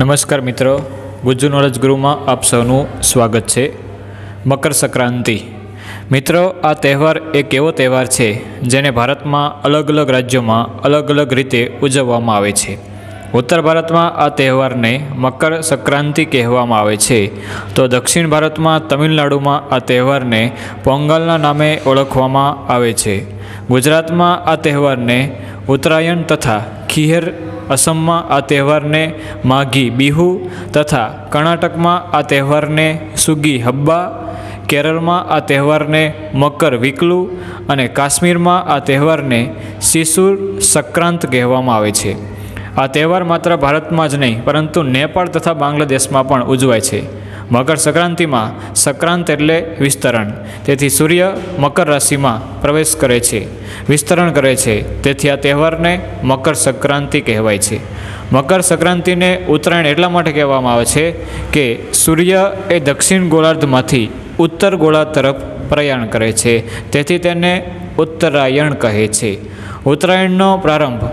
नमस्कार मित्रों, गुज्जू नॉलेज गुरु में आप सबनु स्वागत है। मकर संक्रांति मित्रों, आ तहेवार एक एवो तहेवार है जेने भारत में अलग अलग राज्यों में अलग अलग रीते उजववामां आवे छे। उत्तर भारत में आ तहेवार ने मकर संक्रांति कहेवामां आवे छे, तो दक्षिण भारत में तमिलनाडु में आ तहेवार ने पोंगलना नामे ओळखवामां आवे छे। गुजरात में आ तहेवार ने उत्तरायण तथा खीहर, असम में आ तहेवार ने माघी बिहू तथा कर्नाटक में आ तहेवार ने सुगी हब्बा, केरल में आ तहेवार ने मकर विकलू और काश्मीर में आ तहेवार ने शिशुर संक्रांत कहेवामां आवे छे। आ तहेवार मात्र भारत में ज नहीं परंतु नेपाळ तथा बांग्लादेश में पण उजवाय छे। मकर संक्रांति में संक्रांत एटले विस्तरण, तेथी सूर्य मकर राशि में प्रवेश करे छे, विस्तरण करे छे, तेथी आ तहेवार ने मकर संक्रांति कहेवाय छे। मकर संक्रांति ने उत्तरायण एटला माटे कहेवामां आवे छे कि सूर्य ए दक्षिण गोलार्धमांथी उत्तर गोलार्ध तरफ प्रयाण करे छे, तेथी तेने उत्तरायण कहे छे। उत्तरायणनो प्रारंभ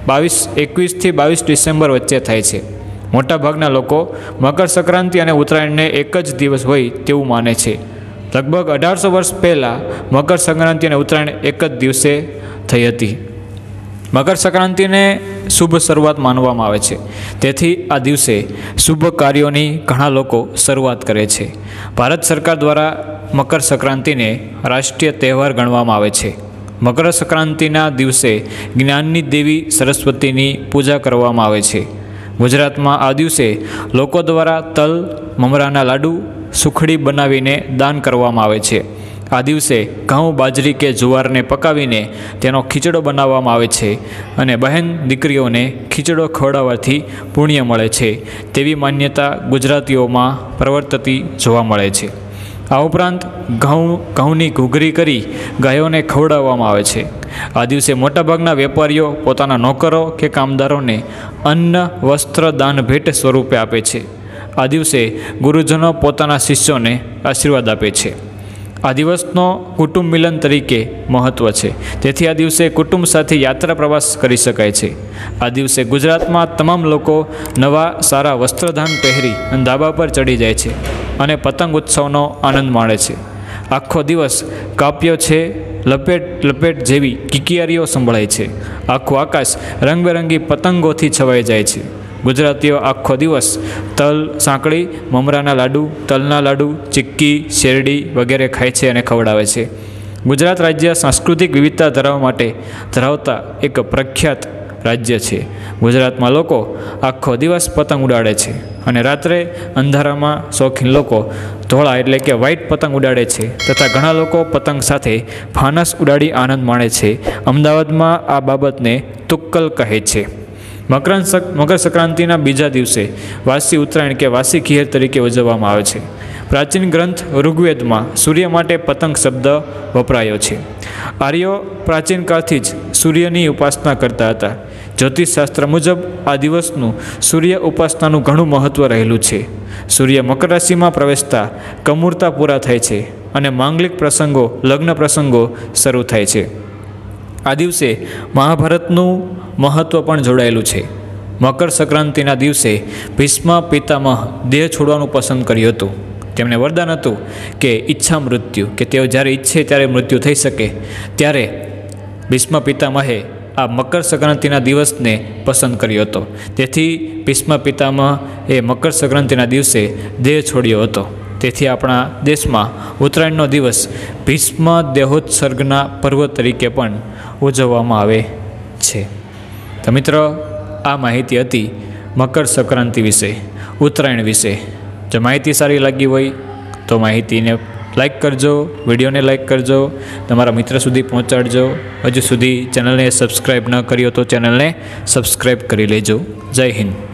21 થી 22 डिसेम्बर वच्चे थाय छे। मोटा भागना लोको मकर संक्रांति और उत्तरायण ने एक ज दिवस होय तेवुं माने छे। लगभग 1800 वर्ष पहला मकर संक्रांति और उत्तरायण एक ज दिवसे थई हती। मकर संक्रांति ने शुभ शुरुआत मानवामां आवे छे, तेथी आ दिवसे शुभ कार्योनी घणा लोको शुरुआत करे छे। भारत सरकार द्वारा मकर संक्रांति ने राष्ट्रीय तहेवार गणवामां आवे छे। मकर संक्रांतिना दिवसे ज्ञाननी देवी सरस्वतीनी पूजा करवामां आवे छे। गुजरात में आ दिवसे लोको द्वारा तल, ममराना लाडू, सुखड़ी बनावीने दान करवामां आवे छे। आ दिवसे घऊं, बाजरी के जुवार ने पकावीने तेनो खीचड़ो बनाववामां आवे छे अने बहन दीकरीओने खीचड़ो खवडाववाथी पुण्य मळे छे तेवी मान्यता गुजरातीओमां प्रवर्तती जोवा मळे छे। आ उपरांत घऊनी घूघरी करी गायोने खवडाववामां आवे छे। आ दिवसे मोटाभागना वेपारीओ पोताना नौकरो के कामदारोने अन्न, वस्त्र दान भेट स्वरूपे आपे छे। आ दिवसे गुरुजनो पोताना शिष्योने आशीर्वाद आपे छे। आ दिवसनो कुटुंब मिलन तरीके महत्व है, तेथी आ दिवसे कुटुंब साथे यात्रा प्रवास करी शकाय छे। आ दिवसे गुजरात में तमाम लोको नवा सारा वस्त्रधान पहेरी धाबा पर चढ़ी जाय छे अने पतंग उत्सवनो आनंद माणे छे। आखो दिवस काप्यो छे, लपेट लपेट जेवी किकियारीओ संभळाय छे। आखुं आकाश रंगबेरंगी पतंगोथी छवाई जाय छे। गुजरातीओ आखो दिवस तल, सांकड़ी, ममराना लाडू, तलना लाडू, चिक्की, शेरडी वगैरह खाय छे अने खवडावे छे। गुजरात राज्य सांस्कृतिक विविधता धरावता एक प्रख्यात राज्य है। गुजरात में लोको आखो दिवस पतंग उड़ाड़े छे अने रात्रे अंधारामां शौकीन लोको धोळा एटले के व्हाइट पतंग उड़ाड़े छे तथा घणा लोको पतंग साथे फानस उड़ाड़ी आनंद माणे छे। अमदावादमां आ बाबतने तुक्कल कहे छे। मकर संक्रांतिना बीजा दिवसे वासी उत्तरायण के वासी खीहर तरीके उजववामां आवे छे। प्राचीन ग्रंथ ऋग्वेद में सूर्य माटे पतंग शब्द वपरायो छे। आर्यो प्राचीन कालथी ज सूर्यनी उपासना करता हता। ज्योतिषशास्त्र मुजब आ दिवसनुं सूर्य उपासनानुं घणुं महत्व रहेलुं छे। सूर्य मकर राशि में प्रवेशता कमुरता पूरा थाय छे अने मांगलिक प्रसंगो, लग्न प्रसंगो शरू थाय छे। आ दिवसे महाभारतनुं महत्व पण जोड़ायेलुं छे। मकर संक्रांतिना दिवसे भीष्म पितामह देह छोड़वानुं पसंद कर्युं हतुं। तेमने वरदान हतुं के इच्छा मृत्यु, के तेओ ज्यारे इच्छे त्यारे मृत्यु थई शके, त्यारे भीष्म पितामहे आ मकर संक्रांतिना दिवसने पसंद कर्यो हतो। तेथी भीष्म पितामह ए मकर संक्रांतिना दिवसे देह छोड्यो हतो। तेथी आपणा देशमां उत्तरायणनो दिवस भीष्म देहोत्सर्गना पर्व तरीके पण उजववामां आवे छे। तो मित्रों, आ माहिती हती मकर संक्रांति विषे, उत्तरायण विषे। जो माहिती सारी लगी होय तो माहिती ने लाइक करजो, विडियो ने लाइक करजो, तमारा मित्र सुधी पहोंचाडजो। हजू सुधी चेनल ने सब्सक्राइब न करी हो तो चेनल ने सब्सक्राइब करी लेजो। जय हिंद।